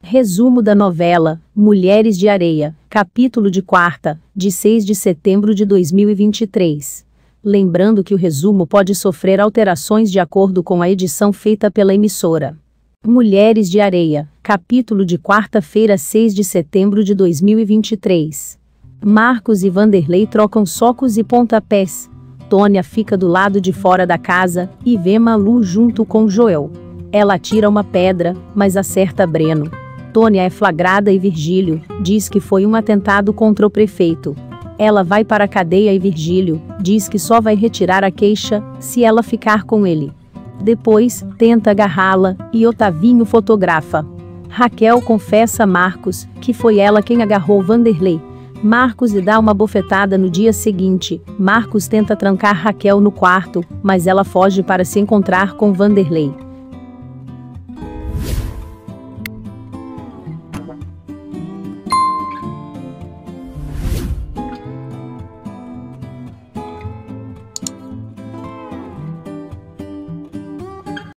Resumo da novela Mulheres de Areia, capítulo de quarta, de 6 de setembro de 2023. Lembrando que o resumo pode sofrer alterações de acordo com a edição feita pela emissora. Mulheres de Areia, capítulo de quarta-feira, 6 de setembro de 2023. Marcos e Vanderlei trocam socos e pontapés. Tônia fica do lado de fora da casa e vê Malu junto com Joel. Ela atira uma pedra, mas acerta Breno. Tônia é flagrada e Virgílio diz que foi um atentado contra o prefeito. Ela vai para a cadeia e Virgílio diz que só vai retirar a queixa se ela ficar com ele. Depois, tenta agarrá-la e Otavinho fotografa. Raquel confessa a Marcos que foi ela quem agarrou Vanderlei. Marcos lhe dá uma bofetada no dia seguinte. Marcos tenta trancar Raquel no quarto, mas ela foge para se encontrar com Vanderlei.